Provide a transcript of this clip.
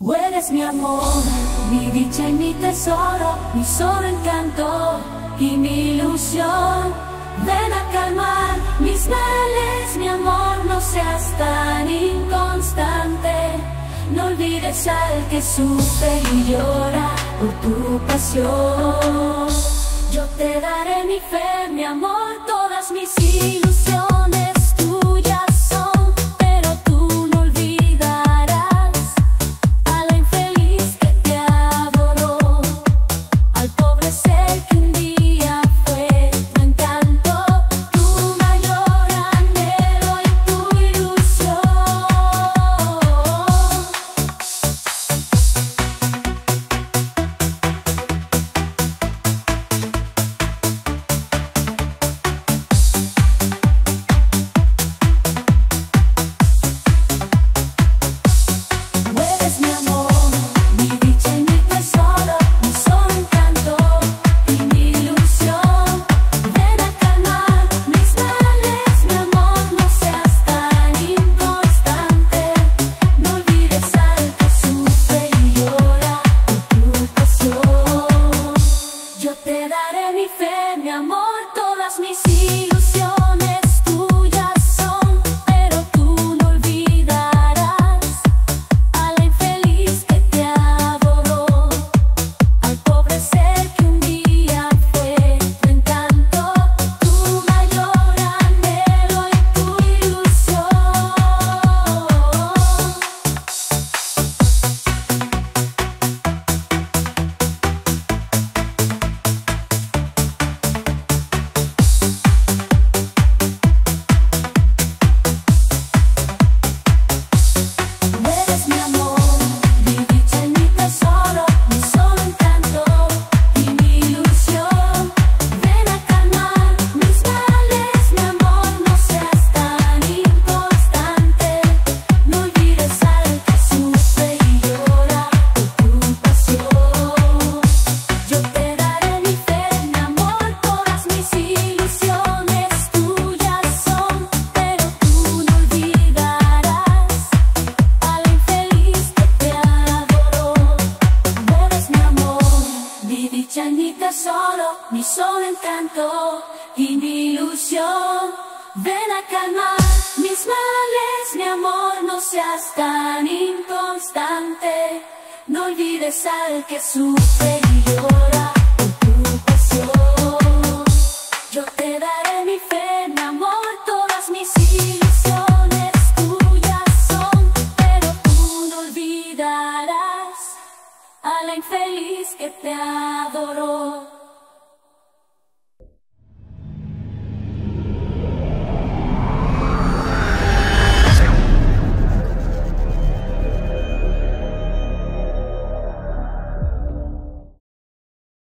Tú eres mi amor, mi dicha y mi tesoro, mi solo encanto y mi ilusión. Ven a calmar mis males, mi amor, no seas tan inconstante. No olvides al que sufre y llora por tu pasión. Yo te daré mi fe, mi amor, todas mis ilusiones tuyas son, pero tú no olvidarás a la infeliz que te adoró, al pobre ser que un día fue tu encanto, tu mayor anhelo y tu ilusión. Te daré mi fe, mi amor, todas mis ilusiones tuyas son, pero tú no olvidarás a la infeliz que te adoró, al pobre ser que un día fue tu encanto, tu mayor anhelo y tu ilusión. Mi tesoro, mi solo encanto y mi ilusión. Ven a calmar mis males, mi amor, no seas tan inconstante. No olvides al que sufre y llora por tu pasión. Yo te daré mi fe, mi amor, todas mis ilusiones tuyas son, pero tú no olvidarás a la infeliz que te adoró.